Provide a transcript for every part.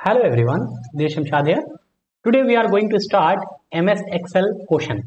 Hello everyone, this is Shamshad here. Today we are going to start MS Excel question.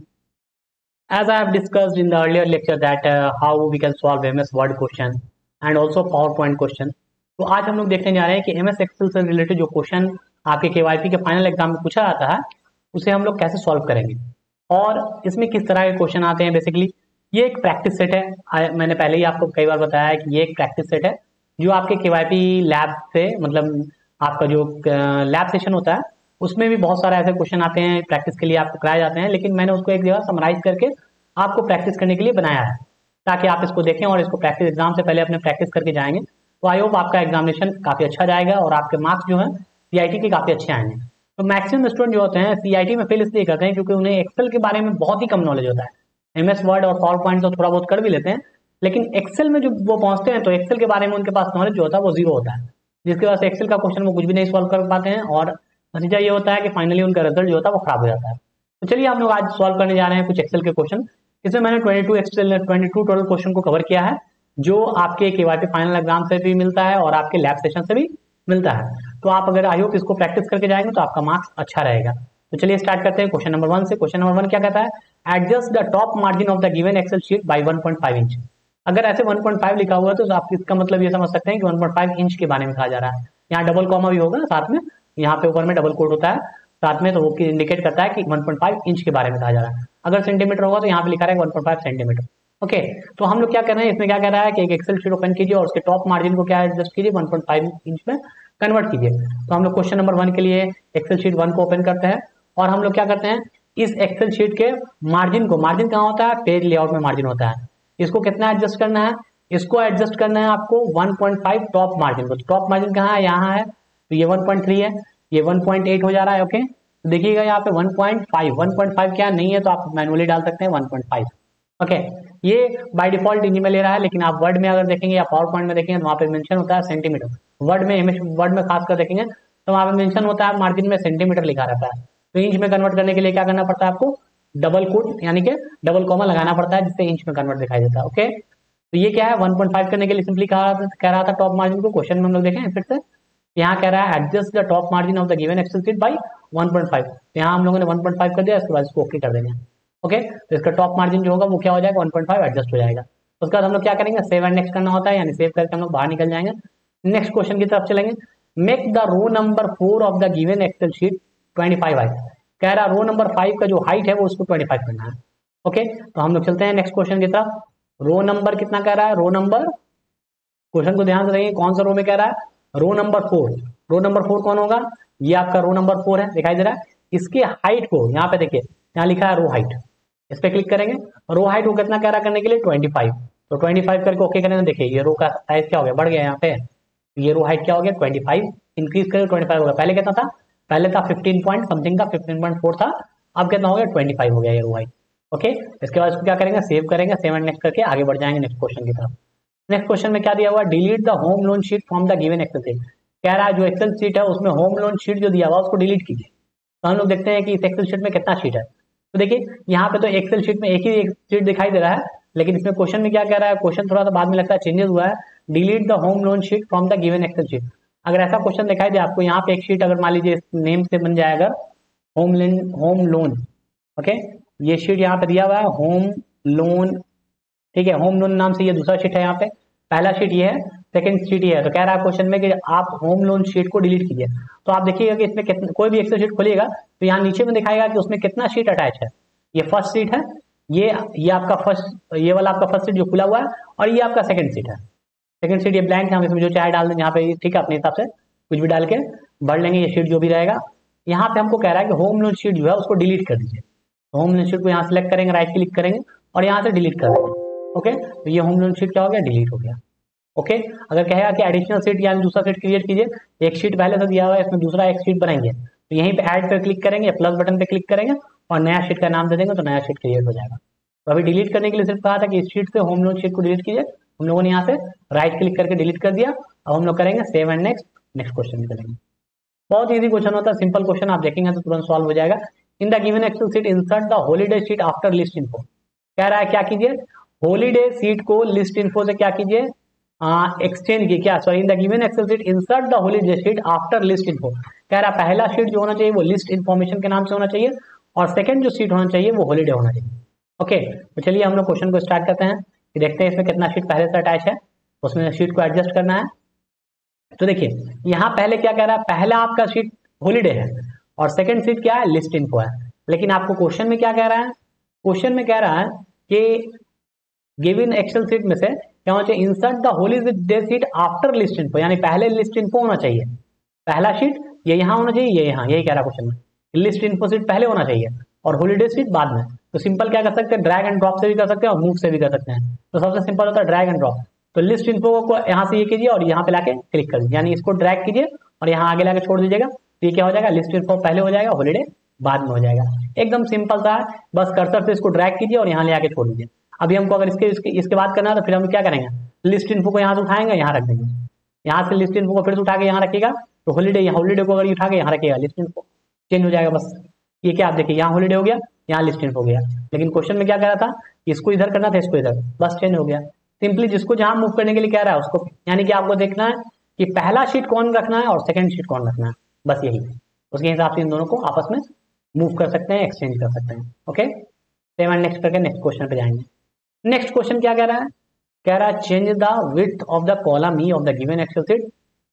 As I have discussed in the earlier lecture that how we can solve MS Word question and also PowerPoint question. तो आज हम लोग देखने जा रहे हैं कि MS Excel से रिलेटेड जो क्वेश्चन आपके KYP के फाइनल एग्जाम में पूछा जाता है उसे हम लोग कैसे सॉल्व करेंगे और इसमें किस तरह के क्वेश्चन आते हैं। बेसिकली ये एक प्रैक्टिस सेट है। मैंने पहले ही आपको कई बार बताया है कि ये एक प्रैक्टिस सेट है जो आपके KYP लैब से मतलब आपका जो लैब सेशन होता है उसमें भी बहुत सारे ऐसे क्वेश्चन आते हैं प्रैक्टिस के लिए आपको कराए जाते हैं, लेकिन मैंने उसको एक जगह समराइज करके आपको प्रैक्टिस करने के लिए बनाया है ताकि आप इसको देखें और इसको प्रैक्टिस एग्जाम से पहले अपने प्रैक्टिस करके जाएंगे तो आई होप आपका एग्जामिनेशन काफ़ी अच्छा जाएगा और आपके मार्क्स जो है CIT के काफ़ी अच्छे आएंगे। तो मैक्सिमम स्टूडेंट जो होते हैं CIT में फेल इसलिए करते हैं क्योंकि उन्हें एक्सेल के बारे में बहुत ही कम नॉलेज होता है। MS वर्ड और पावर पॉइंट तो थोड़ा बहुत कर भी लेते हैं, लेकिन एक्सेल में जो वो पहुंचते हैं तो एक्सेल के बारे में उनके पास नॉलेज जो होता है वो जीरो होता है, जिसकी वजह से एक्सेल का क्वेश्चन वो कुछ भी नहीं सॉल्व कर पाते हैं और नतीजा ये होता है कि फाइनली उनका रिजल्ट जो होता है वो खराब हो जाता है। तो चलिए हम लोग आज सॉल्व करने जा रहे हैं कुछ एक्सेल के क्वेश्चन। इसमें मैंने 22 टोटल क्वेश्चन को कवर किया है जो आपके KYP फाइनल एग्जाम से भी मिलता है और आपके लैब सेशन से भी मिलता है। तो आप अगर आई होप इसको प्रैक्टिस करके जाएंगे तो आपका मार्क्स अच्छा रहेगा। तो चलिए स्टार्ट करते हैं क्वेश्चन नंबर 1 से। क्वेश्चन नंबर 1 क्या कहता है, adjust the top margin of the given Excel sheet by 1.5 inch. अगर ऐसे 1.5 लिखा हुआ है तो आप इसका मतलब ये समझ सकते हैं कि 1.5 इंच के बारे में कहा जा रहा है। यहाँ डबल कॉमा भी होगा साथ में, यहाँ पे ऊपर में डबल कोट होता है साथ में, तो वो इंडिकेट करता है कि 1.5 इंच के बारे में कहा जा रहा है। अगर सेंटीमीटर होगा तो यहाँ पे लिखा रहेगा 1.5 सेंटीमीटर। ओके, तो हम लोग क्या कर रहे हैं, इसमें क्या कह रहा है कि एक एक्सेल शीट ओपन कीजिए और उसके टॉप मार्जिन को क्या एडजस्ट कीजिए 1.5 इंच में कन्वर्ट कीजिए। तो हम लोग क्वेश्चन नंबर 1 के लिए एक्सेल शीट 1 को ओपन करते हैं और हम लोग क्या करते हैं, इस एक्सेल शीट के मार्जिन को, मार्जिन कहाँ होता है, पेज लेआउट में मार्जिन होता है, इसको कितना एडजस्ट करना है, इसको एडजस्ट करना है आपको 1.5 टॉप मार्जिन को। तो टॉप मार्जिन कहाँ है, यहाँ है, तो ये 1.3 है, ये 1.8 हो जा रहा है। ओके, तो देखिएगा यहाँ पे 1.5 क्या नहीं है तो आप मैनुअली डाल सकते हैं 1.5। ओके, ये बाय डिफॉल्ट इंच में ले रहा है, लेकिन आप वर्ड में अगर देखेंगे या पावर पॉइंट में देखेंगे तो वहाँ पे मेंशन होता है सेंटीमीटर। वर्ड में खासकर देखेंगे तो वहाँ पे मेंशन होता है मार्जिन में सेंटीमीटर लिखा रहता है। तो इंच में कन्वर्ट करने के लिए क्या करना पड़ता है आपको, डबल कोट यानी कि डबल कॉमा लगाना पड़ता है जिससे इंच में कन्वर्ट दिखाई देता है। ओके, तो ये क्या है 1.5 करने के लिए सिंपली कह रहा था टॉप मार्जिन को। क्वेश्चन में हम लोग देखें फिर से, यहाँ कह रहा है adjust the top margin of the given Excel sheet by 1.5। तो यहाँ हम लोगों ने 1.5 कर दिया, इसके बाद इसको ओके कर देंगे। ओके, तो इसका टॉप मार्जिन जो होगा वो क्या हो जाएगा 1.5 एडजस्ट हो जाएगा। उसके बाद हम लोग क्या करेंगे, सेव एंड नेक्स्ट करना होता है, यानी सेव करके हम लोग बाहर निकल जाएंगे, नेक्स्ट क्वेश्चन की तरफ चलेंगे। Make the row number 4 of the given Excel sheet 25 height. कह रहा रो नंबर 5 का जो हाइट है वो उसको 25 करना है। ओके, तो हम लोग चलते हैं नेक्स्ट क्वेश्चन की तरफ। रो नंबर कितना कह रहा है, रो नंबर, क्वेश्चन को ध्यान से देखिए कौन सा रो में कह रहा है, रो नंबर 4। रो नंबर 4 कौन होगा, ये आपका रो नंबर 4 है, दिखाई दे रहा है। इसके हाइट को यहाँ पे देखिए, यहाँ लिखा है रो हाइट, इस पे क्लिक करेंगे। रो हाइट को कितना कह रहा करने के लिए 25, तो 25 करके ओके करेंगे। देखिए ये रो का साइज क्या हो गया, बढ़ गया यहाँ पे, ये रो हाइट क्या हो गया 25, इंक्रीज करके 25 हो गया। पहले कितना था, पहले था 15 पॉइंट समथिंग का, 15.4 था, अब कितना हो गया 25 हो गया ये रो हाइट। ओके, इसके बाद इसको क्या करेंगे, सेव करेंगे, सेव एंड नेक्स्ट करके आगे बढ़ जाएंगे नेक्स्ट क्वेश्चन की तरफ। नेक्स्ट क्वेश्चन में क्या दिया हुआ है, delete the home loan sheet from the given Excel sheet. कह रहा है जो एक्सेल शीट है उसमें होम लोन शीट जो दिया हुआ उसको डिलीट कीजिए। तो हम लोग देखते हैं कि इस एक्सेल शीट में कितना शीट है। तो देखिए यहाँ पे तो एक्सेल शीट में एक ही एक शीट दिखाई दे रहा है, लेकिन इसमें क्वेश्चन में क्या कह रहा है, क्वेश्चन थोड़ा सा बाद में लगता है चेंजेस हुआ है, delete the home loan sheet from the given Excel sheet. अगर ऐसा क्वेश्चन दिखाई दे आपको, यहाँ पे एक शीट अगर मान लीजिए इस नेम से बन जाए अगर होम लोन, ओके, ये शीट यहाँ पे दिया हुआ है होम लोन, ठीक है, होम लोन नाम से ये दूसरा शीट है, यहाँ पे पहला शीट ये है, सेकंड शीट ये है। तो कह रहा है क्वेश्चन में कि आप होम लोन शीट को डिलीट कीजिए। तो आप देखिएगा कि इसमें कितना, कोई भी एक्सेल शीट खोलिएगा तो यहाँ नीचे में दिखाएगा कि उसमें कितना शीट अटैच है। ये फर्स्ट शीट है, ये आपका फर्स्ट, ये वाला आपका फर्स्ट शीट जो खुला हुआ है, और ये आपका सेकंड शीट है। सेकंड शीट ये ब्लैंक है, हम इसमें जो चाहे डाल दें यहाँ पे, ठीक है, अपने हिसाब से कुछ भी डाल के भर लेंगे, ये शीट जो भी रहेगा। यहाँ पे हमको कह रहा है कि होम लोन शीट जो है उसको डिलीट कर दीजिए। होम लोन शीट को यहाँ सेलेक्ट करेंगे, राइट क्लिक करेंगे और यहाँ से डिलीट कर देंगे। ओके, तो ये होम लोन शीट क्या हो गया, डिलीट हो गया। ओके, अगर कहेगा कि एडिशनल शीट यानी दूसरा शीट क्रिएट कीजिए, एक शीट पहले से दिया हुआ है, इसमें दूसरा एक शीट बनाएंगे, तो यहीं पे ऐड पे क्लिक करेंगे, प्लस बटन पे क्लिक करेंगे और नया शीट का नाम दे देंगे, तो नया शीट क्रिएट हो जाएगा। तो अभी डिलीट करने के लिए सिर्फ कहा था कि इस शीट से होम लोन शीट को डिलीट कीजिए, हम लोगों ने यहाँ से राइट क्लिक करके डिलीट कर दिया। अब हम लोग करेंगे save and next, next question भी करेंगे। बहुत ईजी क्वेश्चन होता है, सिंपल क्वेश्चन, आप देखेंगे तो तुरंत सॉल्व हो जाएगा। In the given Excel sheet insert the holiday sheet after list info. कह रहा है क्या कीजिए, हॉलीडे शीट को लिस्ट इन्फो से क्या कीजिए, एक्सचेंज की, क्या sorry, in the given Excel sheet insert the holiday sheet after list info. कह रहा पहला शीट जो होना चाहिए वो लिस्ट इन्फॉर्मेशन के नाम से होना चाहिए और सेकंड जो शीट होना चाहिए वो हॉलीडे होना चाहिए। ओके, तो चलिए हम लोग क्वेश्चन को स्टार्ट करते हैं कि देखते हैं इसमें कितना शीट पहले से अटैच है, उसमें शीट को एडजस्ट करना है। तो देखिए यहाँ पहले क्या कह रहा है, पहला आपका शीट हॉलीडे है और सेकंड शीट क्या है, लिस्ट इन्फो है। लेकिन आपको क्वेश्चन में क्या कह रहा है, क्वेश्चन में कह रहा है कि गिवन एक्सेल शीट में से क्या होना चाहिए, insert the holiday sheet after list info, यानी पहले लिस्ट इन्फो होना चाहिए। पहला शीट ये यहाँ होना चाहिए, ये यहाँ, यही कह रहा है क्वेश्चन में, लिस्ट इन्फो शीट पहले होना चाहिए और हॉलीडे शीट बाद में। तो सिंपल क्या कर सकते हैं, ड्रैग एंड ड्रॉप से भी कर सकते हैं और मूव से भी कर सकते हैं। तो सबसे सिंपल होता है ड्रैग एंड ड्रॉप। तो लिस्ट इन्फो को यहाँ से ये कीजिए और यहाँ पे लाके क्लिक कर दीजिए, यानी इसको ड्रैग कीजिए और यहाँ आगे लाके छोड़ दीजिएगा। तो ये क्या हो जाएगा, लिस्ट इन्फो पहले हो जाएगा, हॉलीडे बाद में हो जाएगा। एकदम सिंपल सा है, बस कर्सर से इसको ड्रैग कीजिए और यहाँ ले आके छोड़ दीजिए। अभी हमको अगर इसके बाद करना है तो फिर हम क्या करेंगे, लिस्ट इन्फो को यहाँ से उठाएंगे, यहाँ रख देंगे, यहाँ से लिस्ट इन्फो को फिर से उठा के यहाँ रखिएगा। तो हॉलीडे को अगर उठा के यहाँ रखिएगा, लिस्ट इन्फो चेंज हो जाएगा। बस ये क्या, आप देखिए यहाँ हॉलीडे हो गया, यहाँ लिस्ट इन्फो हो गया। लेकिन क्वेश्चन में क्या कह रहा था, इसको इधर करना था, इसको इधर, बस चेंज हो गया। सिंपली जिसको जहां मूव करने के लिए कह रहा है उसको, यानी कि आपको देखना है कि पहला शीट कौन रखना है और सेकंड शीट कौन रखना है, बस यही। उसके हिसाब से इन दोनों को आपस में मूव कर सकते हैं, एक्सचेंज कर सकते हैं। ओके, सेम एंड नेक्स्ट करके नेक्स्ट क्वेश्चन पे जाएंगे। नेक्स्ट क्वेश्चन क्या कह रहा है, कह रहा है change the width of the column E of the given Excel sheet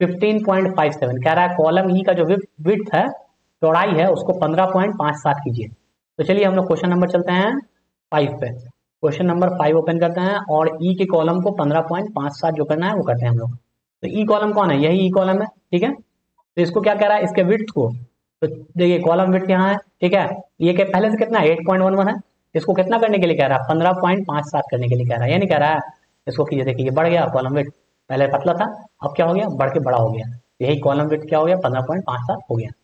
15.57। कह रहा है कॉलम ई का जो विड्थ है, चौड़ाई है, उसको 15.57 कीजिए। तो चलिए हम लोग क्वेश्चन नंबर चलते हैं 5 पे। क्वेश्चन नंबर 5 ओपन करते हैं और ई के कॉलम को 15.57 जो करना है वो करते हैं हम लोग। तो ई कॉलम कौन है, यही ई कॉलम है, ठीक है। तो इसको क्या कह रहा है, इसके विड्थ को, तो देखिए कॉलम विड्थ यहाँ है, ठीक है। ये के पहले से कितना है, 8.11 है। इसको कितना करने के लिए कह रहा है, 15.57 करने के लिए कह रहा है। ये नहीं कह रहा है इसको कीजिए, देखिए बढ़ गया कॉलम विड्थ, पहले पतला था अब क्या हो गया, बढ़ के बड़ा हो गया। यही कॉलम विड्थ क्या हो गया, 15.57 हो गया।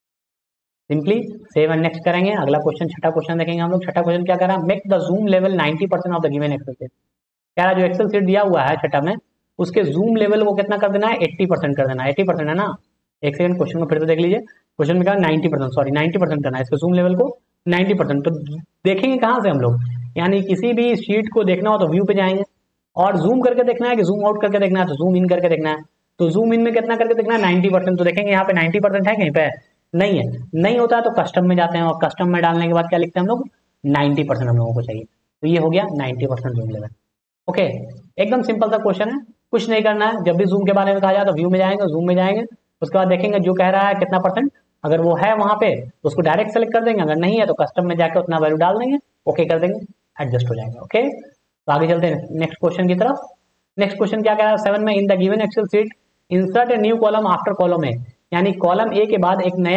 सिंपली सेव एंड नेक्स्ट करेंगे। अगला क्वेश्चन, छठा क्वेश्चन देखेंगे हम लोग। छठा क्वेश्चन क्या कर रहा है, make the zoom level 90% of the given Excel sheet. कह रहा है जो एक्सेल शीट दिया हुआ है छठा में, उसके जूम लेवल को कितना कर देना है, 80% कर देना है। 80% है ना, एक सेकंड क्वेश्चन को फिर से देख लीजिए। क्वेश्चन में कहा 90%, सॉरी 90% करना है इसके जूम लेवल को 90%। तो देखेंगे कहाँ से हम लोग, यानी किसी भी शीट को देखना हो तो व्यू पे जाएंगे और जूम करके देखना है कि जूम आउट करके देखना है, तो जूम इन करके देखना है। तो जूम इन में कितना करके देखना है, 90%। तो देखेंगे यहाँ पे 90% है, कहीं पे नहीं है, नहीं होता है तो कस्टम में जाते हैं और कस्टम में डालने के बाद क्या लिखते हैं हम लोग, 90% हम लोगों को चाहिए। तो ये हो गया 90% जूम लेवल। ओके, एकदम सिंपल सा क्वेश्चन है, कुछ नहीं करना है। जब भी जूम के बारे में कहा जाए तो व्यू में जाएंगे, जूम में जाएंगे, उसके बाद देखेंगे जो कह रहा है कितना परसेंट, अगर वो है वहां पे तो उसको डायरेक्ट सेलेक्ट कर देंगे, अगर नहीं है तो कस्टम में जाकर उतना वैल्यू डाल देंगे, ओके कर देंगे, एडजस्ट हो जाएगा। ओके, तो आगे चलते हैं नेक्स्ट क्वेश्चन की तरफ। नेक्स्ट क्वेश्चन क्या कह रहा है 7 में, in the given Excel sheet insert a new column after column A, यानी कॉलम ए के बाद एक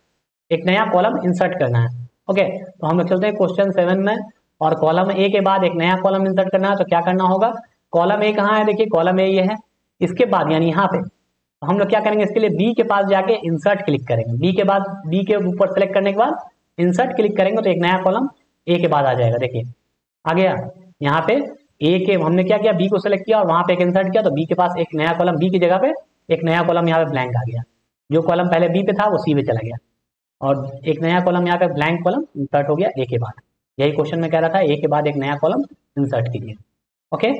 नया कॉलम इंसर्ट करना है। ओके, तो हम लोग चलते हैं क्वेश्चन 7 में, और कॉलम ए के बाद एक नया कॉलम इंसर्ट करना है। तो क्या करना होगा, कॉलम ए कहाँ है, देखिए कॉलम ए ये है, इसके बाद यानी यहाँ पे तो हम लोग क्या करेंगे, इसके लिए बी के पास जाके इंसर्ट क्लिक करेंगे। बी के बाद, बी के ऊपर सेलेक्ट करने के बाद इंसर्ट क्लिक करेंगे तो एक नया कॉलम ए के बाद आ जाएगा। देखिए आ गया, यहाँ पे ए के हमने क्या किया, बी को सेलेक्ट किया और वहां पे एक इंसर्ट किया, तो बी के पास एक नया कॉलम, बी की जगह पे एक नया कॉलम यहाँ पे ब्लैंक आ गया। जो कॉलम पहले बी पे था वो सी पे चला गया और एक नया कॉलम यहाँ पे ब्लैंक कॉलम इंसर्ट हो गया ए के बाद। यही क्वेश्चन में कह रहा था, ए के बाद एक नया कॉलम इंसर्ट कीजिए। ओके,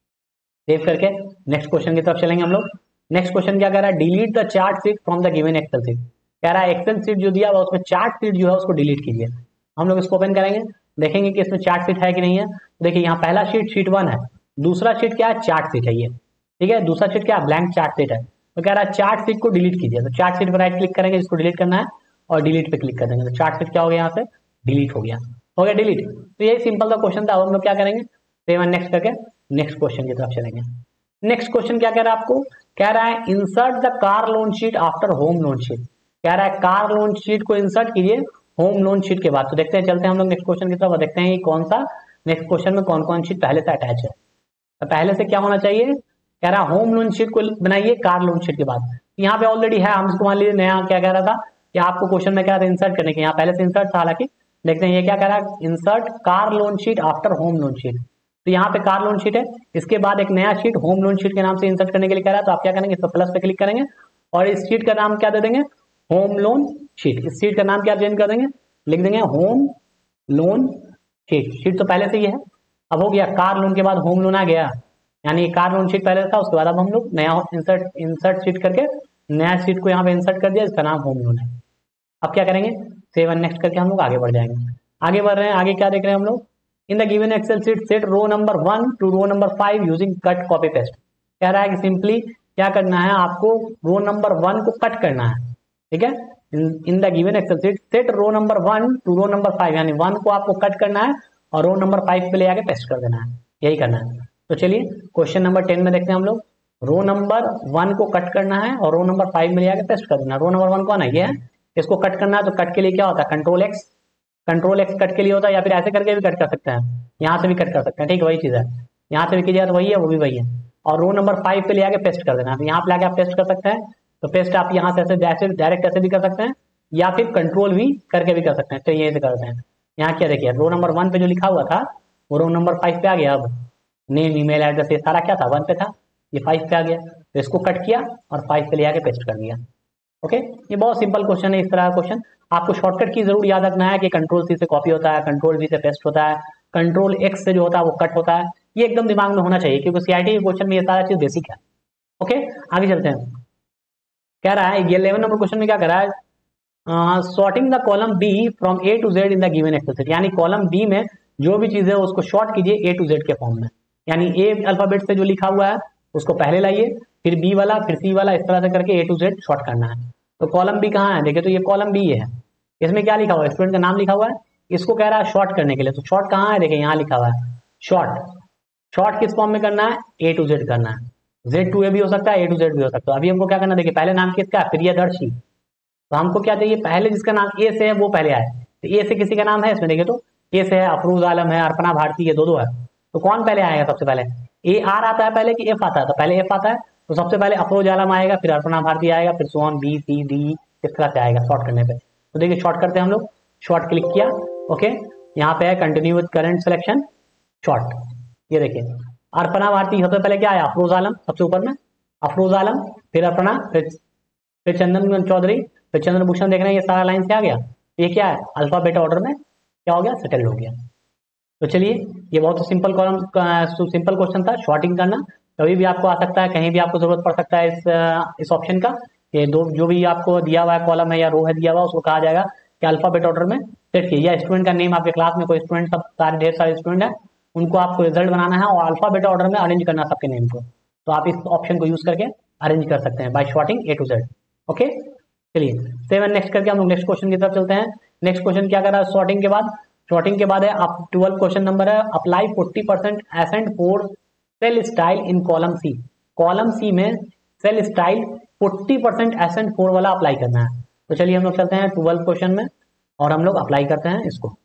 सेव करके नेक्स्ट क्वेश्चन की तरफ चलेंगे हम लोग। नेक्स्ट क्वेश्चन क्या कह रहा है, delete the chart sheet from the given Excel sheet. कह रहा है एक्सेल शीट जो दिया हुआ उसमें चार्ट शीट जो है उसको डिलीट कीजिए। हम लोग इसको ओपन करेंगे, देखेंगे कि इसमें चार्ट शीट है कि नहीं है। देखिए यहाँ पहला शीट 1 है, दूसरा शीट क्या है, चार्ट शीट है ये, ठीक है। दूसरा शीट क्या है, ब्लैंक चार्ट शीट है। तो कह रहा है चार्ट शीट को डिलीट कीजिए। तो चार्ट शीट पर राइट क्लिक करेंगे, जिसको डिलीट करना है, और डिलीट पे क्लिक कर देंगे। तो चार्ट शीट क्या हो गया, यहाँ से डिलीट हो गया डिलीट। तो यही सिंपल सा क्वेश्चन था। अब हम लोग क्या करेंगे, सेव एंड नेक्स्ट करके नेक्स्ट क्वेश्चन की तरफ चलेंगे। नेक्स्ट क्वेश्चन क्या कह रहा है आपको, कह रहा है insert the car loan sheet after home loan sheet. कह रहा है कार लोन शीट को इंसर्ट कीजिए होम लोन शीट के बाद। तो देखते हैं, चलते हैं हम लोग नेक्स्ट क्वेश्चन की तरफ, देखते हैं कौन सा नेक्स्ट क्वेश्चन में कौन कौन शीट पहले से अटैच है। तो पहले से क्या होना चाहिए, कह रहा है होम लोन शीट को बनाइए कार लोन शीट के बाद। यहाँ पे ऑलरेडी है, हम इसको मान लीजिए नया क्या कह रहा था कि आपको क्वेश्चन में क्या था, इंसर्ट करने के, यहाँ पहले से इंसर्ट था। हालांकि देखते हैं ये क्या कह रहा है, insert car loan sheet after home loan sheet. तो यहाँ पे कार लोन शीट है, इसके बाद एक नया शीट होम लोन शीट के नाम से इंसर्ट करने के लिए कह रहा है। तो आप क्या करेंगे, इस पर प्लस पे क्लिक करेंगे और इस शीट का नाम क्या दे देंगे, होम लोन शीट। इस शीट का नाम क्या चेंज कर देंगे, लिख देंगे होम लोन शीट। शीट तो पहले से ही है, अब हो गया कार लोन के बाद होम लोन आ गया, यानी कार लोन शीट पहले था, उसके बाद अब हम लोग नया इंसर्ट शीट करके नया शीट को यहाँ पे इंसर्ट कर दिया, इसका नाम होम लोन है। अब क्या करेंगे, सेव एंड नेक्स्ट करके हम लोग आगे बढ़ जाएंगे। आगे बढ़ रहे हैं, आगे क्या देख रहे हैं हम लोग, in the given Excel sheet set row number 1 to row number 5 using cut copy paste. कह रहा है कि सिंपली क्या करना है, आपको रो नंबर 1 को कट करना है, ठीक है। In the given Excel sheet set row number 1 to row number 5, यानी 1 को आपको कट करना है और रो नंबर 5 पे ले आके पेस्ट कर देना है, यही करना है। तो चलिए क्वेश्चन नंबर 10 में देखते हैं हम लोग, रो नंबर 1 को कट करना है और रो नंबर 5 में ले आके पेस्ट कर देना है। रो नंबर 1 कौन है, ये है, इसको कट करना है। तो कट के लिए क्या होता है, कंट्रोल एक्स कट के लिए होता है, या फिर ऐसे करके भी कट कर सकते हैं, यहाँ से भी कट कर सकते हैं, ठीक है, वही चीज़ है। यहाँ से भी कीजिए तो वही है, वो भी वही है। और रो नंबर 5 पे ले आके पेस्ट कर देना है। तो यहाँ पे लाके आप पेस्ट कर सकते हैं। तो पेस्ट आप यहाँ से ऐसे डायरेक्ट ऐसे भी कर सकते हैं, या फिर कंट्रोल भी करके भी कर सकते हैं। तो ये से करते हैं। यहाँ क्या देखिए, रो नंबर 1 पे जो लिखा हुआ था वो रो नंबर 5 पे आ गया। अब नेम, ईमेल एड्रेस, ये सारा क्या था, 1 पे था, ये 5 पे आ गया। तो इसको कट किया और 5 पे ले आके पेस्ट कर दिया। ओके, ये बहुत सिंपल क्वेश्चन है। इस तरह का क्वेश्चन आपको शॉर्टकट की जरूर याद रखना है कि कंट्रोल सी से कॉपी होता है, कंट्रोल वी से पेस्ट होता है, कंट्रोल एक्स से जो होता है वो कट होता है। ये एकदम दिमाग में होना चाहिए, क्योंकि सीआईटी के क्वेश्चन में ये सारा चीज बेसिक है। ओके, आगे चलते हैं। कह रहा है ये 11 नंबर क्वेश्चन में क्या कर रहा है, sorting the column B from A to Z in the given Excel sheet, यानी कॉलम बी में जो भी चीज है उसको शॉर्ट कीजिए ए टू जेड के फॉर्म में। यानी ए अल्फाबेट से जो लिखा हुआ है उसको पहले लाइए, फिर बी वाला, फिर सी वाला, इस तरह से करके ए टू जेड शॉर्ट करना है। तो कॉलम बी कहाँ है, देखिए तो ये कॉलम बी है, इसमें क्या लिखा हुआ है, स्टूडेंट का नाम लिखा हुआ है। इसको कह रहा है शॉर्ट करने के लिए, तो शॉर्ट कहाँ है, देखिए यहाँ लिखा हुआ है शॉर्ट किस फॉर्म में करना है, ए टू जेड करना है। जेड टू ए भी हो सकता है, ए टू जेड भी हो सकता है। अभी हमको क्या करना है, देखिए पहले नाम किसका है, प्रियदर्शी। तो हमको क्या चाहिए, पहले जिसका नाम ए से है वो पहले आए। तो ए से किसी का नाम है इसमें, देखिए तो ए से है अफरोज आलम है, अर्पणा भारती, ये दो है। तो कौन पहले आएगा, सबसे पहले ए आर आता है पहले कि एफ आता है, तो पहले एफ आता है। तो सबसे पहले अफरोज आलम आएगा, फिर अर्पणा भारती आएगा, फिर सोन बी सी डी, इस तरह से आएगा शॉर्ट करने पे। तो देखिए शॉर्ट करते हैं हम लोग, शॉर्ट क्लिक किया, ओके, यहाँ पे है continue with current selection sort. ये देखिए अर्पणा भारती सबसे पहले क्या आया, अफरोज आलम सबसे ऊपर में, अफरोज आलम, फिर अर्पणा, फिर चंदन चौधरी, फिर चंद्रभूषण। देख रहे हैं ये सारा लाइन से आ गया। ये क्या है, अल्फाबेट ऑर्डर में क्या हो गया, सेटल हो गया। तो चलिए ये बहुत सिंपल सिंपल क्वेश्चन था, शॉर्टिंग करना। कभी भी आपको आ सकता है, कहीं भी आपको जरूरत पड़ सकता है इस ऑप्शन का। ये दो जो भी आपको दिया हुआ है कॉलम है या रो है दिया हुआ, उसको कहा जाएगा कि अल्फाबेट ऑर्डर में सेट कीजिए। या स्टूडेंट का नेम, आपके क्लास में कोई स्टूडेंट, सब सारे ढेर सारे स्टूडेंट है, उनको आपको रिजल्ट बनाना है और अल्फाबेट ऑर्डर में अरेंज करना सबके नेम को। तो आप इस ऑप्शन को यूज करके अरेंज कर सकते हैं by sorting A to Z. Okay, चलिए सेव एंड नेक्स्ट करके हम लोग नेक्स्ट क्वेश्चन की तरफ चलते हैं। नेक्स्ट क्वेश्चन क्या कर रहा है, शॉर्टिंग के बाद है आप 12 क्वेश्चन नंबर है, apply 40% accent four cell style in column C. Column C में सेल स्टाइल 40% एसेंट फॉर वाला अप्लाई करना है। तो चलिए हम लोग चलते हैं 12 क्वेश्चन में और हम लोग अप्लाई करते हैं इसको।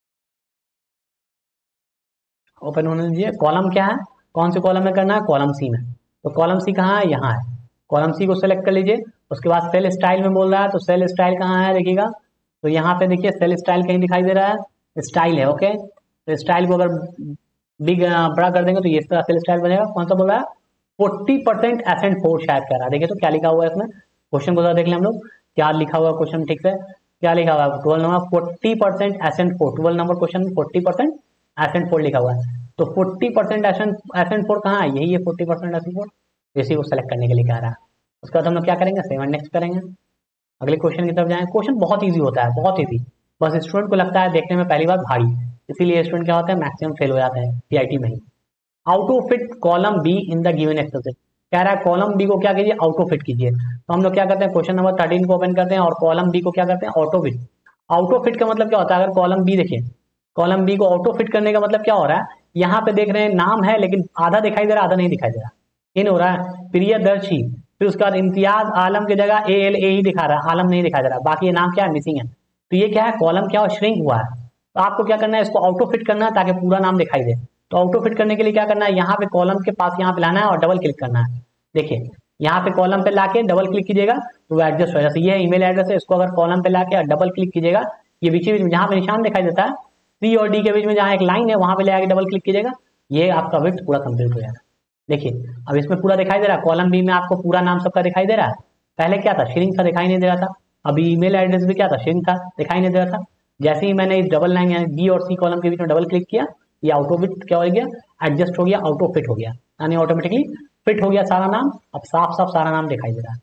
ओपन होने दीजिए। कॉलम क्या है, कौन से कॉलम में करना है, कॉलम सी में। तो कॉलम सी कहाँ है, यहाँ है। कॉलम सी को सेलेक्ट कर लीजिए। उसके बाद सेल स्टाइल में बोल रहा है, तो सेल स्टाइल कहाँ है देखिएगा, तो यहाँ पे देखिए सेल स्टाइल कहीं दिखाई दे रहा है, स्टाइल है। ओके, तो स्टाइल को अगर बिग बड़ा कर देंगे तो ये इस तरह सेल स्टाइल बनेगा। कौन सा बोल रहा है, 40% एसेंट फोर शायद कह रहा है। देखिए तो क्या लिखा हुआ है इसमें, क्वेश्चन को देख लें हम लोग, क्या लिखा हुआ है क्वेश्चन, ठीक से क्या लिखा हुआ है, 12 number 40% accent four, 12 number question में 40% एसेंट फोर लिखा हुआ है। तो 40% एसेंट फोर कहाँ है, यही है 40% एसेंट फोर, इसी को सेलेक्ट करने के लिए कह रहा है। उसके बाद हम लोग क्या करेंगे, सेव एंड नेक्स्ट करेंगे। अगले क्वेश्चन की तरफ जाएंगे। क्वेश्चन बहुत इजी होता है, बहुत इजी, बस स्टूडेंट को लगता है देखने में पहली बार भारी, इसीलिए स्टूडेंट क्या होता है मैक्सिमम फेल हो जाते हैं सीआईटी में ही। Out of fit column B in the given Excel sheet, कह रहा है कॉलम बी को क्या कीजिए, ऑटो फिट कीजिए। तो हम लोग क्या करते हैं, क्वेश्चन नंबर 13 को ओपन करते हैं और कॉलम बी को क्या करते हैं, ऑटो फिट। ऑटो फिट का मतलब क्या होता है, अगर कॉलम बी देखिए, कॉलम बी को ऑटो फिट करने का मतलब क्या हो रहा है, यहाँ पे देख रहे हैं नाम है लेकिन आधा दिखाई दे रहा, आधा नहीं दिखाई दे रहा, इन हो रहा है प्रियदर्शी। फिर उसके बाद इम्तियाज आलम की जगह ए ही दिखा रहा है, आलम नहीं दिखाई दे रहा, बाकी ये नाम क्या है, मिसिंग है। तो ये क्या है, कॉलम क्या श्रिंक हुआ है। तो आपको क्या करना है, इसको ऑटो फिट करना है ताकि पूरा नाम दिखाई दे। तो ऑटो फिट करने के लिए क्या करना है, यहाँ पे कॉलम के पास यहाँ पे लाना है और डबल क्लिक करना है। देखिए यहाँ पे कॉलम पे लाके डबल क्लिक कीजिएगा तो वो एडजस्ट हो जाएगा। ये ईमेल एड्रेस है, इसको अगर कॉलम पे लाके डबल क्लिक कीजिएगा, ये बीच में जहाँ पे निशान दिखाई देता है सी और डी के बीच में जहाँ एक लाइन है, वहां पे ले आके डबल क्लिक कीजिएगा, ये आपका विड्थ पूरा कंप्लीट हो जाएगा। देखिए अब इसमें पूरा दिखाई दे रहा है, कॉलम बी में आपको पूरा नाम सबका दिखाई दे रहा है। पहले क्या था, श्रिंक सा दिखाई नहीं दे रहा था। अभी ईमेल एड्रेस भी क्या था, श्रिंक था, दिखाई नहीं दे रहा था। जैसे ही मैंने इस डबल लाइन यानी बी और सी कॉलम के बीच में डबल क्लिक किया, ये ऑटो फिट क्या हो गया, एडजस्ट हो गया, ऑटो फिट हो गया, यानी ऑटोमेटिकली फिट हो गया सारा नाम। अब साफ साफ सारा नाम दिखाई दे रहा है।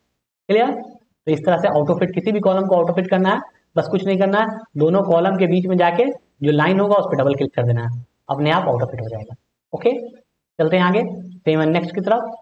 क्लियर। तो इस तरह से आउट ऑफ फिट, किसी भी कॉलम को आउट ऑफ फिट करना है, बस कुछ नहीं करना है, दोनों कॉलम के बीच में जाके जो लाइन होगा उस पर डबल क्लिक कर देना है, अपने आप आउट ऑफ फिट हो जाएगा। ओके, चलते हैं आगे सेम एंड नेक्स्ट की तरफ।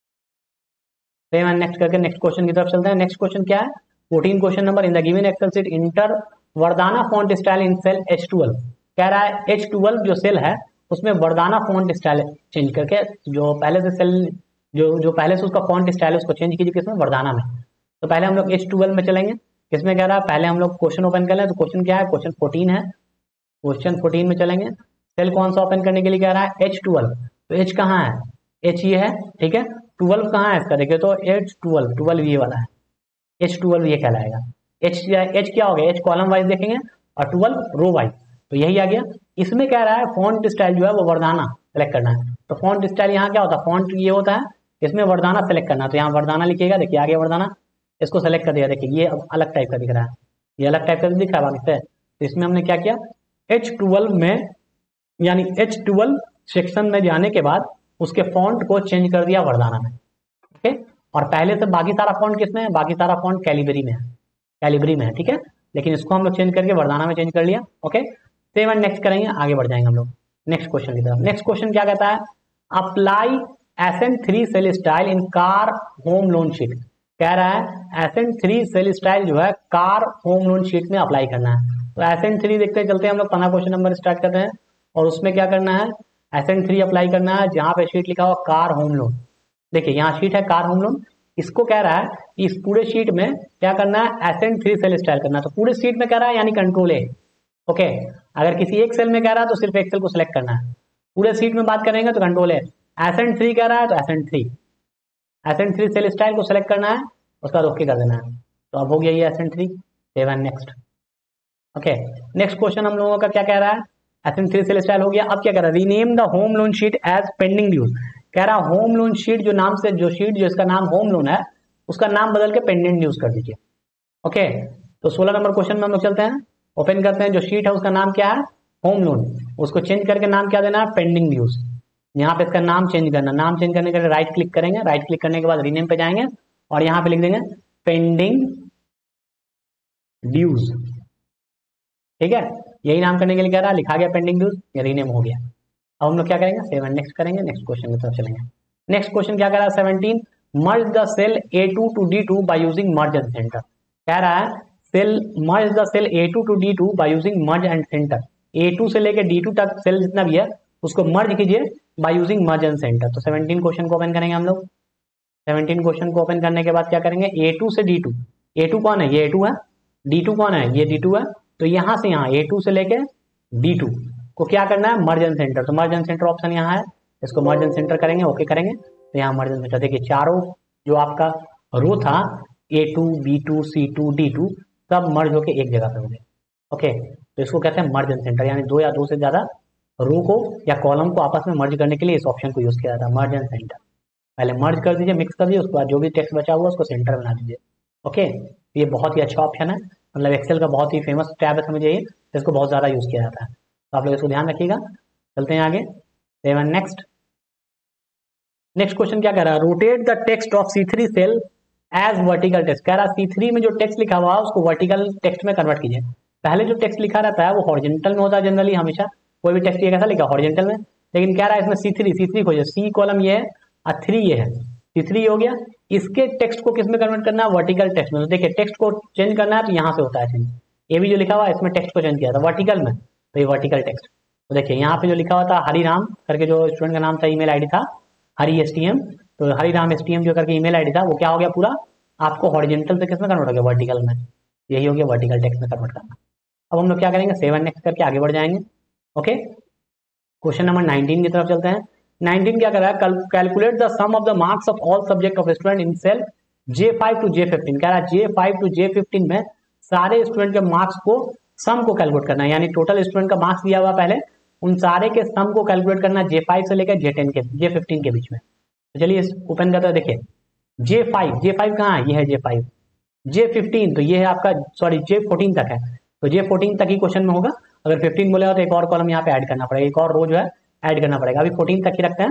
सेम एंड नेक्स्ट करके नेक्स्ट क्वेश्चन की तरफ चलते हैं। नेक्स्ट क्वेश्चन क्या है, 14 question number, in the given Excel sheet enter Verdana font style in cell H12। कह रहा है H12 जो सेल है उसमें वर्दाना फॉन्ट स्टाइल चेंज करके, जो पहले से सेल जो पहले से उसका फॉन्ट स्टाइल है उसको चेंज कीजिए, किसमें, वर्दाना में। तो पहले हम लोग H12 में चलेंगे, किसमें कह रहा है, पहले हम लोग क्वेश्चन ओपन कर लें। तो क्वेश्चन क्या है, क्वेश्चन 14 है, क्वेश्चन 14 में चलेंगे। सेल कौन सा ओपन करने के लिए कह रहा है, H12। तो H कहाँ है, H ये है, ठीक है। 12 कहाँ है इसका, देखिए तो H12, 12 ये वाला है, H12 ये कहलाएगा। H क्या हो गया, H कॉलम वाइज देखेंगे और 12 रो वाइज, तो यही आ गया। इसमें कह रहा है फॉन्ट स्टाइल जो है वो वर्दाना सेलेक्ट करना है। तो फॉन्ट स्टाइल यहाँ क्या होता है, फॉन्ट ये होता है, इसमें वर्दाना सेलेक्ट करना है। तो यहाँ वर्दाना लिखिएगा, देखिए आगे वर्दाना, इसको सेलेक्ट कर दिया। देखिए ये अब अलग टाइप का दिख रहा है, ये अलग टाइप का दिख रहा है बाकी से। तो इसमें हमने क्या किया, H12 में यानी H12 सेक्शन में जाने के बाद उसके फॉन्ट को चेंज कर दिया वर्दाना में। ओके, और पहले से बाकी सारा फॉन्ट किसमें है, बाकी सारा फॉन्ट कैलिबरी में है, कैलिबरी में है, ठीक है। लेकिन इसको हम लोग चेंज करके वर्दाना में चेंज कर लिया। ओके, सेम एंड नेक्स्ट करेंगे, आगे बढ़ जाएंगे हम लोग नेक्स्ट क्वेश्चन की तरफ। नेक्स्ट क्वेश्चन क्या कहता है, apply SN3 cell style in car home loan sheet. कह रहा है SN3 सेल स्टाइल जो है कार होम लोन शीट में अप्लाई करना है। तो SN3 देखते चलते हैं हम लोग, 15 क्वेश्चन नंबर स्टार्ट करते हैं। और उसमें क्या करना है, SN3 अप्लाई करना है जहां पे शीट लिखा हुआ कार होम लोन। देखिए यहाँ शीट है कार होम लोन, इसको कह रहा है इस पूरे शीट में क्या करना है, SN3 सेल स्टाइल करना है। तो पूरे शीट में कह रहा है यानी कंट्रोल A। ओके, अगर किसी एक सेल में कह रहा है तो सिर्फ एक सेल को सिलेक्ट करना है, पूरे शीट में बात करेंगे तो कंट्रोल A। SN3 कह रहा है तो SN3 सेल स्टाइल को सिलेक्ट करना है, उसका ओके कर देना है। तो अब हो गया ये SN3। Save and next. Okay, next question हम लोगों का क्या कह रहा है, SN3 सेल स्टाइल हो गया। अब क्या कह रहा है, rename the home loan sheet as pending dues. कह रहा है होम लोन शीट जो नाम से, जो शीट जो इसका नाम होम लोन है उसका नाम बदल के पेंडिंग ड्यूज कर दीजिए। ओके, तो 16 नंबर क्वेश्चन में हम लोग चलते हैं, ओपन करते हैं। जो शीट है उसका नाम क्या है, होम लोन, उसको चेंज करके नाम क्या देना है, पेंडिंग ड्यूज। यहाँ पे इसका नाम चेंज करना, नाम चेंज करने के लिए राइट क्लिक करेंगे, राइट क्लिक करने के बाद रीनेम पे जाएंगे और यहाँ पे लिख देंगे पेंडिंग ड्यूज, ठीक है। यही नाम करने के लिए कह रहा है, लिखा गया पेंडिंग ड्यूज, ये रीनेम हो गया। अब हम लोग क्या करेंगे, सेव एंड नेक्स्ट करेंगे, नेक्स्ट क्वेश्चन की तरफ चलेंगे। नेक्स्ट क्वेश्चन क्या कह रहा है, 17, merge the cell A2 to D2 by using merge and centre. कह रहा है cell merge the cell A2 to D2 by using merge and centre. A2 से लेके D2 तक सेल जितना भी है उसको मर्ज कीजिए by using merge and centre. तो 17 क्वेश्चन को ओपन करेंगे हम लोग। 17 क्वेश्चन को ओपन करने के बाद क्या करेंगे, A2 से D2, A2 कौन है, ये A2 है, D2 कौन है, ये D2 है। तो यहाँ से यहाँ A2 से लेके D2 को क्या करना है, मर्ज एंड सेंटर। तो मर्ज एंड सेंटर ऑप्शन यहाँ है, इसको मर्ज एंड सेंटर करेंगे, ओके करेंगे। तो यहाँ मर्ज एंड सेंटर, देखिए चारों जो आपका रो था A2, B2, C2, D2 सब मर्ज होके एक जगह पे हो गए। ओके, तो इसको कहते हैं मर्ज एंड सेंटर, यानी दो या दो से ज्यादा रो को या कॉलम को आपस में मर्ज करने के लिए इस ऑप्शन को यूज किया जाता है, मर्ज एंड सेंटर। पहले मर्ज कर दीजिए, मिक्स कर दीजिए, उसके बाद जो भी टेक्स्ट बचा हुआ उसको सेंटर बना दीजिए। ओके, ये बहुत ही अच्छा ऑप्शन है, मतलब एक्सेल का बहुत ही फेमस टैब है, समझिए इसको बहुत ज़्यादा यूज़ किया जाता है। तो आप लोग इसको ध्यान रखिएगा। चलते हैं आगे, सेवन नेक्स्ट। नेक्स्ट क्वेश्चन क्या कह रहा है, rotate the text of C3 cell as vertical text. कह रहा है C3 में जो टेक्स्ट लिखा हुआ है उसको वर्टिकल टेक्स्ट में कन्वर्ट कीजिए। पहले जो टेक्स्ट लिखा रहता है वो हॉरिजॉन्टल में होता है जनरली, हमेशा कोई भी टेक्स्ट ये कैसा लिखा हॉरिजॉन्टल में, लेकिन कह रहा है इसमें C3 खोजिए, C कॉलम ये है और 3 ये है, C3 हो गया। इसके टेक्स्ट को किस में कन्वर्ट करना है, वर्टिकल टेक्स्ट में। तो देखिए टेक्स्ट को चेंज करना है तो यहाँ से होता है चेंज, ये भी जो लिखा हुआ है इसमें टेक्स्ट को चेंज किया था वर्टिकल में, तो ये वर्टिकल टेक्स्ट। तो देखिए यहाँ पे जो लिखा हुआ था हरिराम करके, जो स्टूडेंट का नाम था, ईमेल आईडी था हरी STM, तो हरिराम STM जो करके ईमेल आईडी था वो क्या हो गया, पूरा आपको हॉरिजॉन्टल से किस में कन्वर्ट हो गया, वर्टिकल में। यही हो गया वर्टिकल टेक्स्ट में कन्वर्ट करना। अब हम लोग क्या करेंगे, 7 नेक्स्ट करके आगे बढ़ जाएंगे। ओके, क्वेश्चन नंबर 19 की तरफ चलते हैं। 19 क्या कर रहा है, calculate the sum of the marks of all subject of student in cell J5 to J15। कह रहा है J5 to J15 में सारे स्टूडेंट के मार्क्स को सम को कैलकुलेट करना है, यानी टोटल स्टूडेंट का मार्क्स दिया हुआ पहले, उन सारे के सम को कैलकुलेट करना है J5 से लेकर J15 के बीच में। तो चलिए ओपन करते हैं, देखिए J5 कहाँ है, ये है J5, J15 तो ये है आपका, सॉरी J14 तक है, तो J14 तक ही क्वेश्चन में होगा। अगर 15 बोलेगा तो एक और कॉलम यहाँ पे ऐड करना पड़ेगा, एक और रो जो है ऐड करना पड़ेगा। अभी 14 तक ही रखते हैं,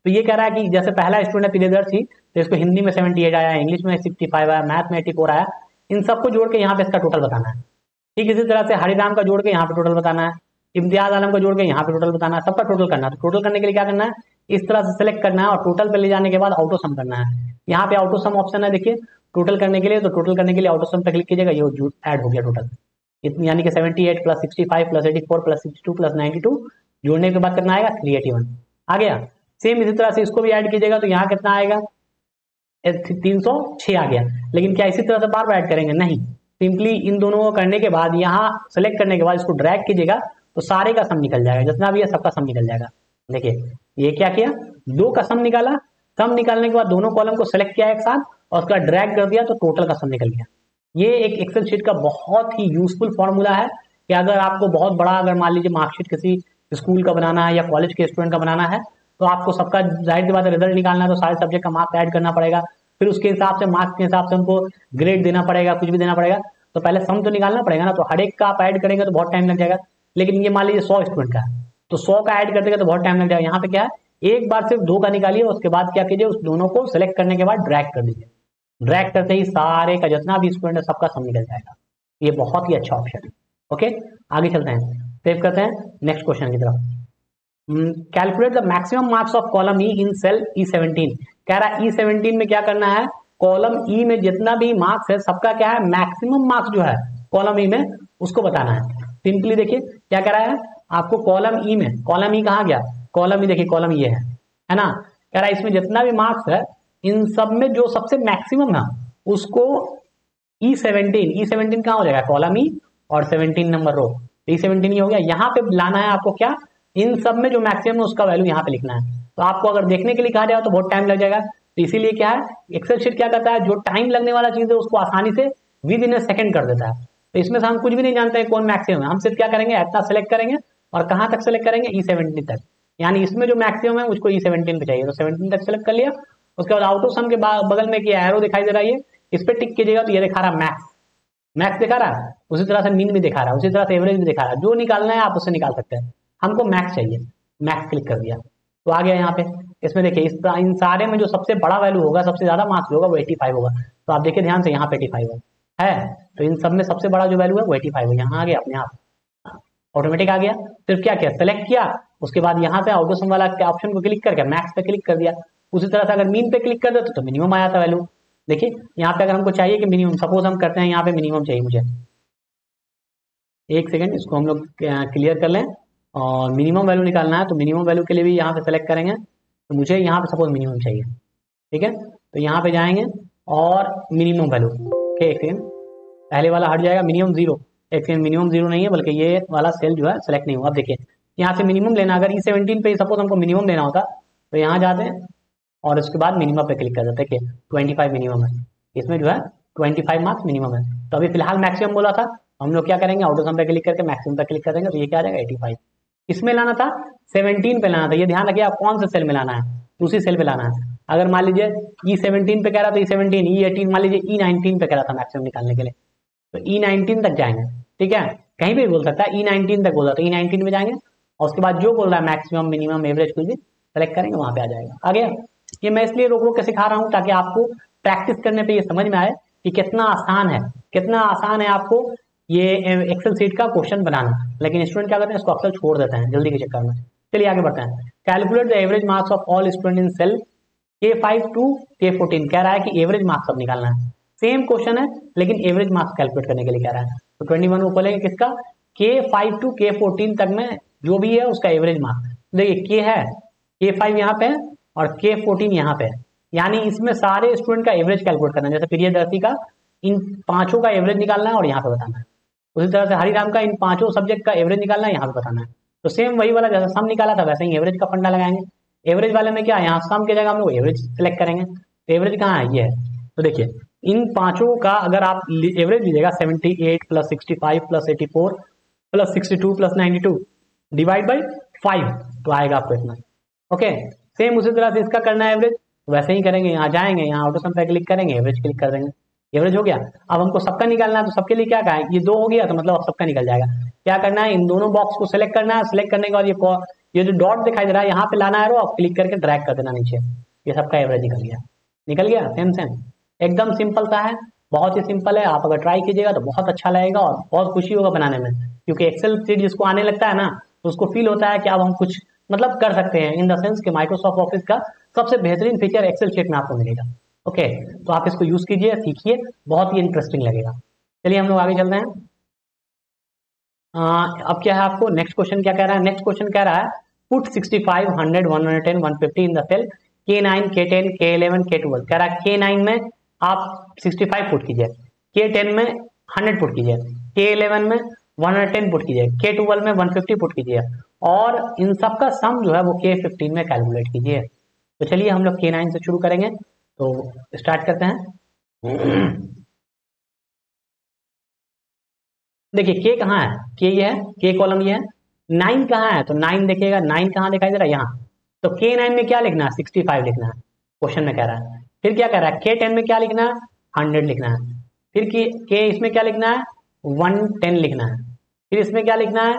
तो ये कह रहा है कि जैसे पहला स्टूडेंट है प्रियदर्शी, तो इसको हिंदी में 78 आया, इंग्लिश में 65 आया, मैथ में 84 आया, इन सबको जोड़ के यहाँ पे इसका टोटल बताना है। ठीक इसी तरह से हरिराम का जोड़ के यहाँ पे टोटल बताना है, इम्तियाज आलम का जोड़ के यहाँ पे टोटल बताना है, सबका टोटल करना है। तो टोटल करने के लिए क्या करना है, इस तरह से सेलेक्ट करना है और टोटल पे ले जाने के बाद ऑटो सम करना है। यहाँ पे ऑटो सम ऑप्शन है, देखिए टोटल करने के लिए, तो टोटल करने के लिए ऑटो सम पे क्लिक कीजिएगा, ये ऐड हो गया टोटल, यानी कि 78 प्लस 65 प्लस 84 प्लस 62 प्लस 92 जोड़ने के बाद कितना आएगा 381 आ गया। सेम इसी तरह से इसको भी ऐड कीजिएगा, तो यहाँ कितना आएगा 306 आ गया। लेकिन क्या इसी तरह से बार बार ऐड करेंगे? नहीं, सिंपली इन दोनों को करने के बाद यहाँ सेलेक्ट करने के बाद इसको ड्रैग कीजिएगा, तो सारे का सम निकल जाएगा, जितना भी है सबका सम निकल जाएगा। देखिए ये क्या किया, 2 का सम निकाला, सम निकालने के बाद दोनों कॉलम को सेलेक्ट किया एक साथ और उसका ड्रैग कर दिया, तो टोटल का सम निकल गया। ये एक एक्सेल शीट का बहुत ही यूजफुल फॉर्मूला है कि अगर आपको बहुत बड़ा, अगर मान लीजिए मार्कशीट किसी स्कूल का बनाना है या कॉलेज के स्टूडेंट का बनाना है, तो आपको सबका जाहिर सी बात है रिजल्ट निकालना है, तो सारे सब्जेक्ट का मार्क्स ऐड करना पड़ेगा, फिर उसके हिसाब से मार्क्स के हिसाब से उनको ग्रेड देना पड़ेगा, कुछ भी देना पड़ेगा, तो पहले सम तो निकालना पड़ेगा ना। तो हर एक का आप ऐड करेंगे तो बहुत टाइम लग जाएगा। लेकिन ये मान लीजिए 100 स्टूडेंट का है, तो 100 का ऐड कर देगा तो बहुत टाइम लग जाएगा। यहाँ पे क्या है, एक बार सिर्फ 2 का निकालिए, उसके बाद क्या कीजिए, उस दोनों को सिलेक्ट करने के बाद ड्रैग कर दीजिए, ड्रैग करते ही सारे का जितना भी स्टूडेंट है सबका सम निकल जाएगा। ये बहुत ही अच्छा ऑप्शन है। ओके, आगे चलते हैं, सेव करते हैं नेक्स्ट क्वेश्चन की तरफ। Calculate the maximum marks of column E in cell E17। कह रहा है E17 में क्या करना है, कॉलम ई में जितना भी मार्क्स है सबका क्या है, मैक्सिमम मार्क्स जो है कॉलम ई में उसको बताना है। सिंपली देखिए क्या कह रहा है, आपको कॉलम ई में, कॉलम ई कहाँ गया, कॉलम ई देखिए, कॉलम ये है ना। कह रहा है इसमें जितना भी मार्क्स है इन सब में जो सबसे मैक्सिमम है उसको E17 कहाँ हो जाएगा, कॉलम ई और 17 नंबर रो, E17 ही हो गया। यहाँ पे लाना है आपको क्या, इन सब में जो मैक्सिमम है उसका वैल्यू यहाँ पे लिखना है। तो आपको अगर देखने के लिए कहा जाए तो बहुत टाइम लग जाएगा, तो इसीलिए क्या है, एक्सेल शीट क्या करता है, जो टाइम लगने वाला चीज है उसको आसानी से विद इन ए सेकंड कर देता है। तो इसमें से हम कुछ भी नहीं जानते हैं कौन मैक्सिमम है, हम सिर्फ क्या करेंगे, इतना सेलेक्ट करेंगे और कहाँ तक सेलेक्ट करेंगे, E17 तक, यानी इसमें जो मैक्सिमम है उसको E17 पे चाहिए, तो 17 तक सेलेक्ट कर लिया। उसके बाद आउट ऑफ सम के बगल में एरो दिखाई दे रहा है, इस पर टिक कीजिएगा तो ये दिखा रहा है मैक्स, मैक्स दिखा रहा है, उसी तरह से मीन भी दिखा रहा है, उसी तरह से एवरेज भी दिखा रहा है, जो निकालना है आप उससे निकाल सकते हैं। हमको मैक्स चाहिए, मैक्स क्लिक कर दिया तो आ गया यहाँ पे। इसमें देखिए इन सारे में जो सबसे बड़ा वैल्यू होगा, सबसे ज्यादा मार्क्स होगा वो 85 होगा। तो आप देखिए ध्यान से, यहाँ पे 85 है, तो इन सब में सबसे बड़ा जो वैल्यू है वो 85 है। यहाँ आ गया अपने आप, ऑटोमेटिक आ गया। सिर्फ क्या किया, सेलेक्ट किया, उसके बाद यहाँ से आउट ऑफ सम वाला ऑप्शन को क्लिक करके मैक्स पे क्लिक कर दिया। उसी तरह से अगर मीन पे क्लिक कर देते तो मिनिमम आया था वैल्यू। देखिए यहाँ पे अगर हमको चाहिए कि मिनिमम, सपोज हम करते हैं यहाँ पे मिनिमम चाहिए मुझे, एक सेकेंड इसको हम लोग क्लियर कर लें, और मिनिमम वैल्यू निकालना है तो मिनिमम वैल्यू के लिए भी यहाँ पे सेलेक्ट करेंगे। तो मुझे यहाँ पे सपोज मिनिमम चाहिए, ठीक है, तो यहाँ पे जाएंगे और मिनिमम वैल्यू, एक सेकेंड पहले वाला हट जाएगा, मिनिमम 0, एक सेकेंड मिनिमम 0 नहीं है बल्कि ये वाला सेल जो है सेलेक्ट नहीं हुआ। अब देखिए यहाँ से मिनिमम लेना, अगर E17 पे सपोज हमको मिनिमम लेना होता तो यहाँ जाते हैं और उसके बाद मिनिमम पे क्लिक कर देते, देखिए 25 मिनिमम है, इसमें जो है 25 मार्क्स मिनिमम है। तो अभी फिलहाल मैक्सिमम बोला था, हम लोग क्या करेंगे, आउट ऑफ सम पे क्लिक करके मैक्सिमम पे क्लिक कर देंगे, तो ये क्या आ जाएगा 85। इसमें लाना था 17 पे लाना था, ये ध्यान रखिए आप कौन से सेल में लाना है, उसी सेल पे लाना है। अगर मान लीजिए E17 पे कह रहा था E17, E18 मान लीजिए E19 पे कह रहा था मैक्सिमम निकालने के लिए, तो E19 तक जाएंगे, ठीक है, कहीं भी बोल सकता है E19 तक बोल रहा, तो E19 में जाएंगे और उसके बाद जो बोल रहा है मैक्सिमम मिनिमम एवरेज कुछ भी सेलेक्ट करेंगे, वहां पे आ जाएगा। आ गया। ये मैं इसलिए रोक रोक के सिखा रहा हूँ ताकि आपको प्रैक्टिस करने पे ये समझ में आए कि कितना आसान है, कितना आसान है आपको ये एक्सेल सीट का क्वेश्चन बनाना। लेकिन स्टूडेंट क्या करते हैं, इसको अक्सर छोड़ देते हैं जल्दी के चक्कर में। चलिए आगे बढ़ते हैं। Calculate the average marks of all student in cell K5 to K14। कह रहा है कि एवरेज मार्क्स अब निकालना है, सेम क्वेश्चन है लेकिन एवरेज मार्क्स कैलकुलेट करने के लिए कह रहा है। तो 21 को खोलेंगे किसका, K5 to K14 तक में जो भी है उसका एवरेज मार्क्स। देखिए K है, K5 यहाँ पे है और K14 यहाँ पे है, यानी इसमें सारे स्टूडेंट का एवरेज कैलकुलेट करना है। जैसे प्रियदर्शी का इन पांचों का एवरेज निकालना है और यहाँ पे बताना है, उसी तरह से हरिराम का इन पांचों सब्जेक्ट का एवरेज निकालना है, यहाँ पे बताना है। तो सेम वही वाला जैसे सम निकाला था वैसे ही एवरेज का फंडा लगाएंगे। एवरेज वाले में क्या, यहाँ सम की जगह हम लोग एवरेज सेलेक्ट करेंगे। तो एवरेज कहाँ है, ये है। तो देखिए इन पांचों का अगर आप एवरेज लीजिएगा 78 plus 65 plus 84 plus 62 plus 92 divide by 5 तो आएगा आपको इतना। ओके, सेम उसी तरह से इसका करना है एवरेज, वैसे ही करेंगे। यहाँ जाएंगे, यहाँ ऑटो सम पे क्लिक करेंगे, एवरेज क्लिक कर देंगे, एवरेज हो गया। अब हमको सबका निकालना है, तो सबके लिए क्या कहा, ये 2 हो गया तो मतलब अब सबका निकल जाएगा। क्या करना है, इन दोनों बॉक्स को सिलेक्ट करना है, सिलेक्ट करने के बाद ये जो डॉट दिखाई दे रहा है यहाँ पे लाना है और क्लिक करके ड्रैग कर देना नीचे, ये सबका एवरेज निकल गया सेम एकदम सिंपल सा है, बहुत ही सिंपल है। आप अगर ट्राई कीजिएगा तो बहुत अच्छा लगेगा और बहुत खुशी होगा बनाने में, क्योंकि एक्सेल शीट जिसको आने लगता है ना तो उसको फील होता है कि अब हम कुछ मतलब कर सकते हैं, इन द सेंस कि माइक्रोसॉफ्ट ऑफिस का सबसे बेहतरीन फीचर एक्सेल शीट में आपको मिलेगा। ओके, तो आप इसको यूज कीजिए, सीखिए, बहुत ही इंटरेस्टिंग लगेगा। चलिए हम लोग आगे चलते हैं। अब क्या है आपको नेक्स्ट क्वेश्चन क्या कह रहा है? नेक्स्ट क्वेश्चन कह रहा है put 65, 100, 110, 150 in the cell K9, K10, K11, K12। कह रहा है K9 में आप 65 पुट कीजिए, K10 में 100 पुट कीजिए, K11 में 110 पुट कीजिए, K12 में 150 पुट कीजिए, और इन सब का सम जो है वो K15 में कैलकुलेट कीजिए। तो चलिए हम लोग K9 से शुरू करेंगे, तो स्टार्ट करते हैं। देखिए K कहाँ है? K ये है, K कॉलम ये है। 9 कहाँ है? तो 9 देखिएगा, 9 कहाँ दिखाई दे रहा है? यहाँ। तो K9 में क्या लिखना है? 65 लिखना है, क्वेश्चन में कह रहा है। फिर क्या कह रहा है? K10 में क्या लिखना है? 100 लिखना है। फिर K इसमें क्या लिखना है? 110 लिखना है। फिर इसमें क्या लिखना है?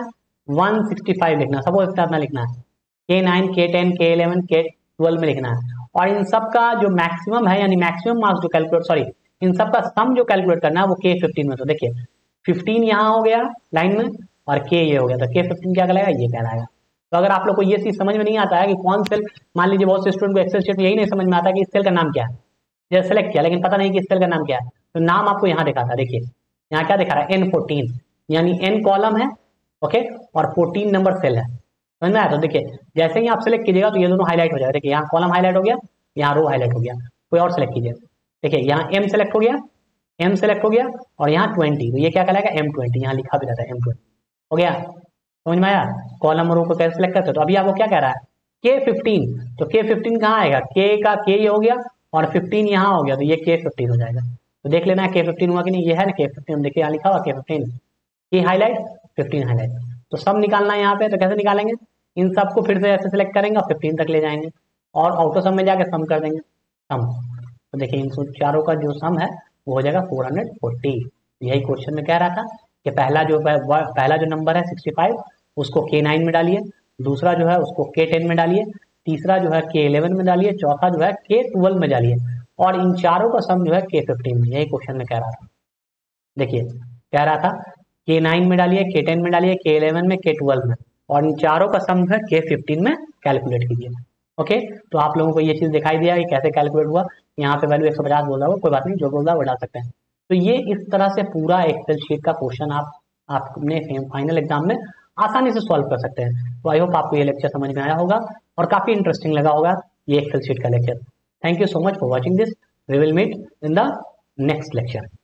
165 लिखना है, सपोज इतना लिखना है। K9, K10, K11, K12 में लिखना है, और इन सब का जो मैक्सिमम है, यानी मैक्सिमम मार्क्स जो कैलकुलेट, सॉरी, इन सब का सम जो कैलकुलेट करना है वो K15 में। तो देखिए 15 यहाँ हो गया लाइन में, और K ये हो गया, तो K15 क्या कहलाएगा? ये कहलाएगा। तो अगर आप लोग को ये चीज समझ में नहीं आता है कि कौन सेल, मान लीजिए बहुत से स्टूडेंट को एक्सेल शीट में यही नहीं समझ में आता कि इस सेल का नाम क्या है, जैसे सेलेक्ट किया लेकिन पता नहीं कि इस सेल का नाम क्या है, तो नाम आपको यहाँ दिखाता है। देखिए यहाँ क्या दिखा रहा है? N14, यानी N कॉलम है, ओके, और 14 नंबर सेल है, समझ में आया? तो देखिए जैसे ही आप सेलेक्ट कीजिएगा तो ये दोनों हाईलाइट हो जाएगा। देखिए यहाँ कॉलम हाईलाइट हो गया, यहाँ रो हाईलाइट हो गया। कोई और सेलेक्ट कीजिए, देखिए यहाँ M सेलेक्ट हो गया, M सेलेक्ट हो गया, और यहाँ 20, तो ये क्या कहलाएगा? M20, यहाँ लिखा भी रहता है M20, हो गया, समझ में आया? कॉलम और रो को कैसे सेलेक्ट करते हो? तो अभी आपको क्या कह रहा है? K15, तो K15 कहाँ आएगा? K का K ये हो गया, और 15 यहाँ हो गया, तो ये K15 हो जाएगा। तो देख लेना है K15 हुआ कि नहीं। ये है ना K15, देखिए यहाँ लिखा हुआ K15, K हाईलाइट, 15 हाईलाइट। तो सब निकालना है यहाँ पे, तो कैसे निकालेंगे? इन सबको फिर से ऐसे सेलेक्ट करेंगे और 15 तक ले जाएंगे, और ऑटो सम में जाके सम कर देंगे, सम। तो देखिए इन चारों का जो सम है वो हो जाएगा 440। यही क्वेश्चन में कह रहा था कि पहला जो नंबर है 65 उसको K9 में डालिए, दूसरा जो है उसको K10 में डालिए, तीसरा जो है K11 में डालिए, चौथा जो है K12 में डालिए, और इन चारों का सम जो है K15 में। यही क्वेश्चन में कह रहा था। देखिए कह रहा था K9 में डालिए, K10 में डालिए, K11 में, K12 में, और इन चारों का सम जो है K15 में कैलकुलेट कीजिए। ओके, तो आप लोगों को ये चीज दिखाई दिया कि कैसे कैलकुलेट हुआ। यहाँ पे वैल्यू 150 बोल रहा हो, कोई बात नहीं, जो बोल रहा है वो डाल सकते हैं। तो ये इस तरह से पूरा एक्सेल शीट का क्वेश्चन आप अपने फाइनल एग्जाम में आसानी से सॉल्व कर सकते हैं। तो आई होप आपको ये लेक्चर समझ में आया होगा और काफी इंटरेस्टिंग लगा होगा ये एक्सेल शीट का lecture. Thank you so much for watching this. We will meet in the next lecture.